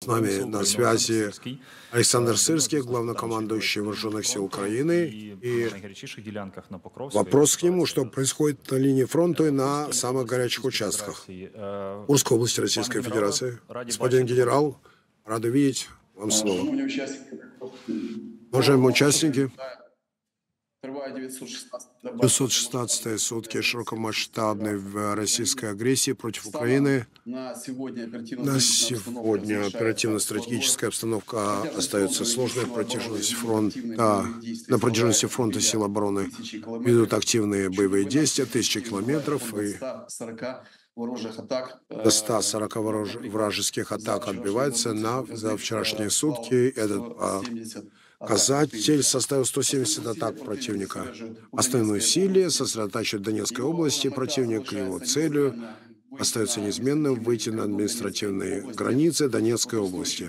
С нами на связи Александр Сырский, главнокомандующий Вооруженных сил Украины. И вопрос к нему, что происходит на линии фронта и на самых горячих участках. Курской области Российской Федерации. Господин генерал, рады видеть. Вам слово. Уважаемые участники, 916-е сутки широкомасштабной российской агрессии против Украины. На сегодня оперативно-стратегическая обстановка остается сложной. На протяженности фронта сил обороны ведут активные боевые действия, 1000 километров и до 140 вражеских атак отбивается за вчерашние сутки. Этот показатель составил 170 атак противника. Основные усилия сосредотачивают в Донецкой области. Противник, его целью остается неизменным выйти на административные границы Донецкой области.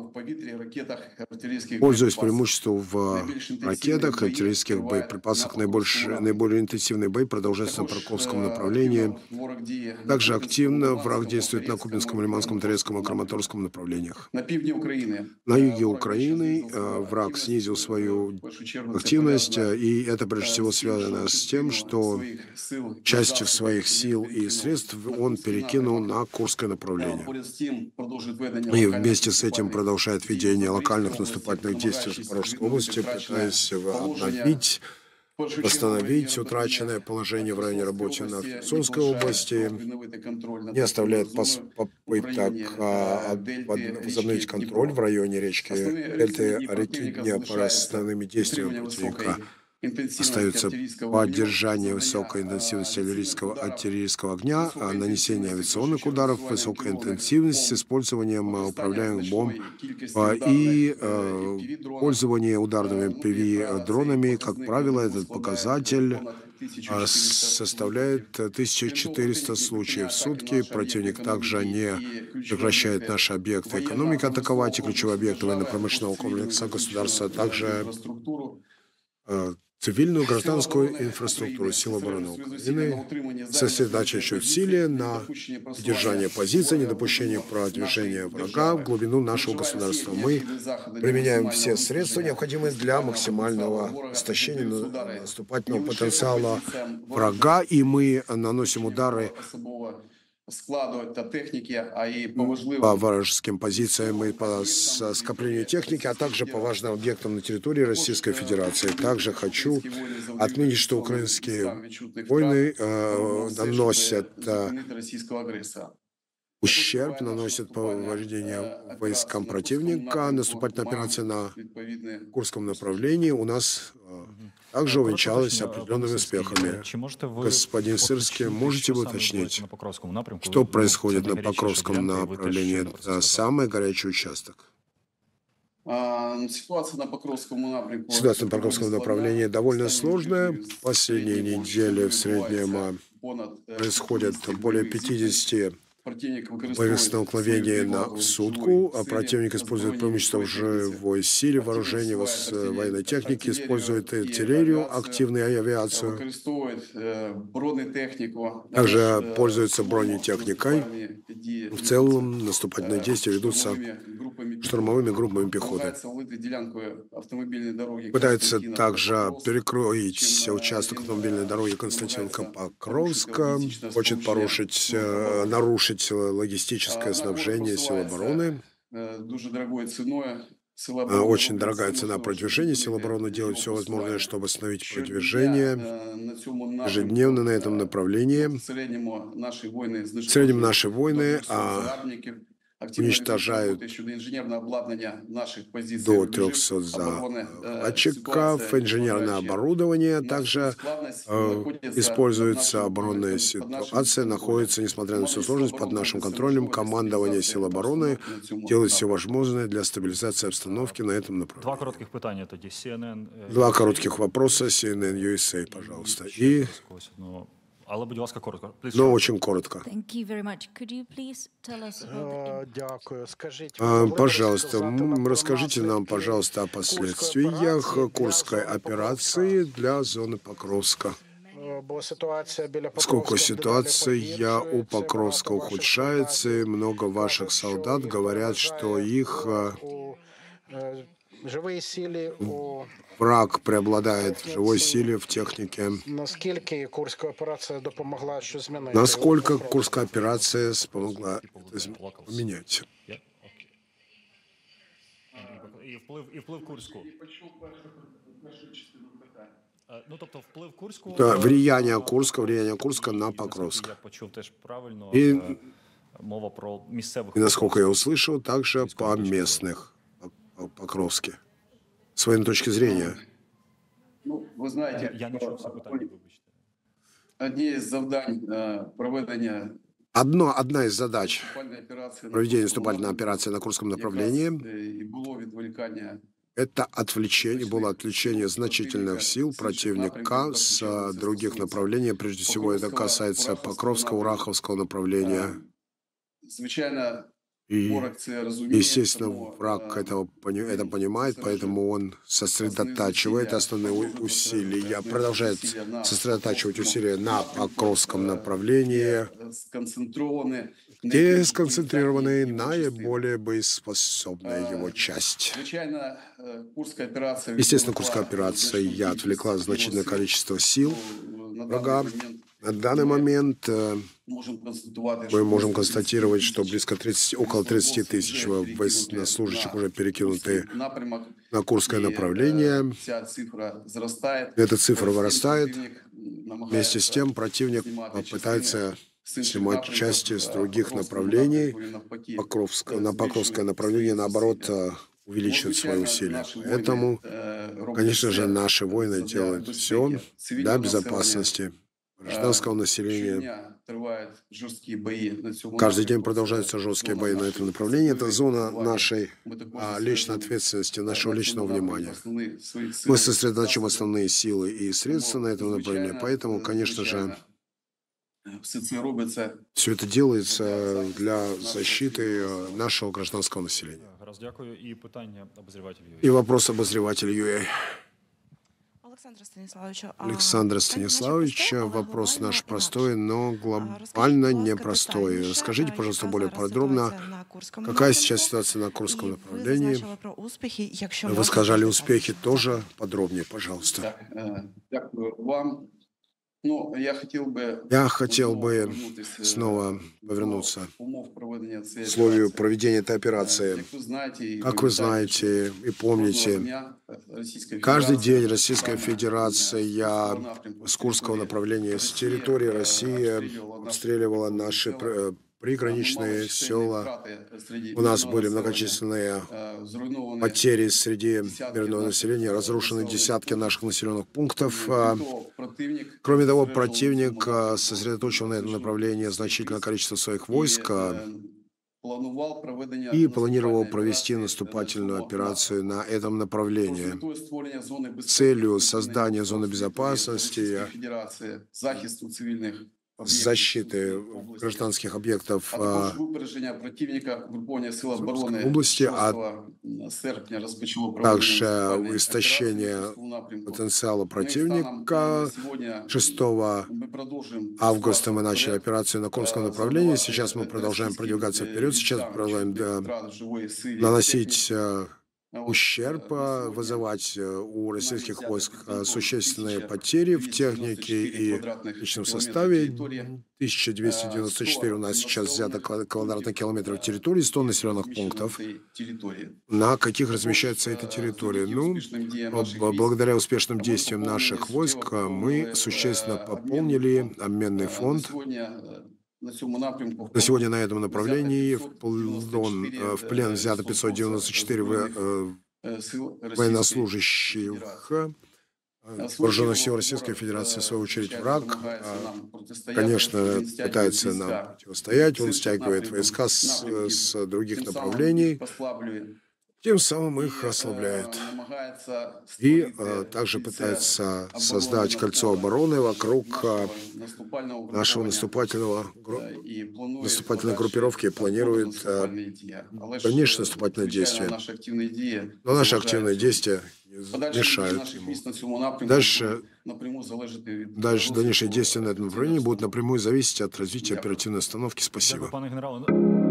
Пользуясь преимуществом в ракетах, артиллерийских боеприпасах, наиболее интенсивные бои продолжаются на Покровском направлении. Также активно враг действует на Купинском, Лиманском, Торецком и Краматорском направлениях. На юге Украины враг снизил свою активность, и это прежде всего связано с тем, что часть своих сил и средств он перекинул на Курское направление. И вместе с этим продолжает ведение локальных наступательных действий в Запорожской области, пытаясь восстановить утраченное положение в районе работы на Херсонской области, не оставляет попыток возобновить контроль в районе речки Днепр. Основными действиями противника остается поддержание высокой интенсивности артиллерийского огня, нанесение авиационных ударов высокой интенсивности с использованием управляемых бомб и пользование ударными ПВ-дронами. Как правило, этот показатель составляет 1400 случаев в сутки. Противник также не прекращает наши объекты экономики атаковать и ключевые объекты военно-промышленного комплекса государства, а также цивильную гражданскую инфраструктуру сил обороны Украины, сосредотачивающие усилия на удержание позиций, недопущение продвижения врага в глубину нашего государства. Мы применяем все средства, необходимые для максимального истощения наступательного потенциала врага, и мы наносим удары по вражеским позициям и по скоплению техники, а также по важным объектам на территории Российской Федерации. Также хочу отметить, что украинские войны наносят ущерб, наносят повреждения войскам противника. Наступательная операция на Курском направлении у нас также увенчалась определенными успехами. Господин Сырский, можете вы уточнить, что происходит на Покровском направлении? Это самый горячий участок. Ситуация на Покровском направлении довольно сложная. Последние недели в среднем происходит более 50 боевых столкновений в сутку, а противник использует преимущество в живой силе, вооружении, военной техники, использует артиллерию, активную авиацию, также пользуется бронетехникой. В целом наступательные действия ведутся штурмовыми группами пехоты. Пытается также перекроить участок автомобильной дороги Константиновка-Покровска, хочет нарушить логистическое снабжение сил обороны. Очень дорогая цена продвижения. Сил обороны делают все возможное, чтобы остановить продвижение ежедневно на этом направлении. В среднем наши воины уничтожают до 300 захватчиков, инженерное оборудование, также используется оборонная ситуация, находится, несмотря на всю сложность, под нашим контролем. Командование сил обороны делает все возможное для стабилизации обстановки на этом направлении. Два коротких вопроса, CNN USA, пожалуйста. Но очень коротко. Пожалуйста, расскажите нам, пожалуйста, о последствиях Курской операции для зоны Покровска. Поскольку ситуация у Покровска ухудшается, и много ваших солдат говорят, что их враг преобладает в живой силе, в технике. Насколько Курская операция смогла это поменять? І вплив Курську. Да, влияние Курска на Покровск. Я почув теж правильно И, мова про місцевих. и насколько я услышал, также по местных Покровске. С военной точки зрения. Ну, ви знаєте, Я не чув все питання, вибачте. одні з завдань проведення Одна из задач проведения наступательной операции на Курском направлении і було відволікання это было отвлечение значительных сил противника с других направлений. Прежде всего, это касается Покровского, Ураховского направления. Звичайно, И, ворог це розуміє, естественно, тому, враг это понимает, поэтому он сосредотачивает основные усилия, продолжает сосредотачивать усилия на Покровском направлении, где сконцентрированы наиболее боеспособная его часть. Естественно, Курская операция отвлекла значительное количество сил врага. На данный момент мы можем констатировать, что около 30 тысяч военнослужащих уже перекинуты на Курское направление. Эта цифра вырастает. Вместе с тем противник пытается снимать части с других направлений. На Покровское направление, наоборот, увеличивает свои усилия. Поэтому, конечно же, наши воины делают все для безопасности гражданского населения. Каждый день продолжаются жесткие бои на этом направлении. Это зона нашей личной ответственности, нашего личного внимания. Мы сосредоточим основные силы и средства на этом направлении. Поэтому, конечно же, все это делается для защиты нашего гражданского населения. И вопрос обозревателю ЮА. Александра Станиславовича, вопрос наш простой, но глобально непростой. Расскажите, пожалуйста, более подробно, какая сейчас ситуация на Курском направлении. Вы сказали успехи тоже подробнее, пожалуйста. Я хотел бы снова повернуться к условию проведения этой операции. Как вы знаете и помните, каждый день Российская Федерация с Курского направления, с территории России обстреливала наши приграничные села. У нас были многочисленные потери среди мирного населения, разрушены десятки наших населенных пунктов. Кроме того, противник сосредоточил на этом направлении значительное количество своих войск и планировал провести наступательную операцию на этом направлении с целью создания зоны безопасности, защиты гражданских объектов в области, а также истощение потенциала противника. 6 августа мы начали операцию на Курском направлении. Сейчас мы продолжаем продвигаться вперед. Сейчас продолжаем наносить ущерб, вызывать у российских войск существенные потери в технике и личном составе. 1294 у нас сейчас взято квадратных километров территории, 100 населенных пунктов. На каких размещается эта территория? Ну, благодаря успешным действиям наших войск мы существенно пополнили обменный фонд. На сегодня на этом направлении в плен взято 594 военнослужащих вооруженных сил Российской Федерации. В свою очередь, враг, конечно, пытается нам противостоять. Он стягивает войска с других направлений. тем самым их ослабляет. И также пытается создать кольцо обороны вокруг нашего наступательной группировки и планирует дальнейшее наступательное действие. Но наши активные действия мешают ему. Дальше дальнейшие действия на этом направлении будут напрямую зависеть от развития оперативной установки. Спасибо. Дякую, пане генерале.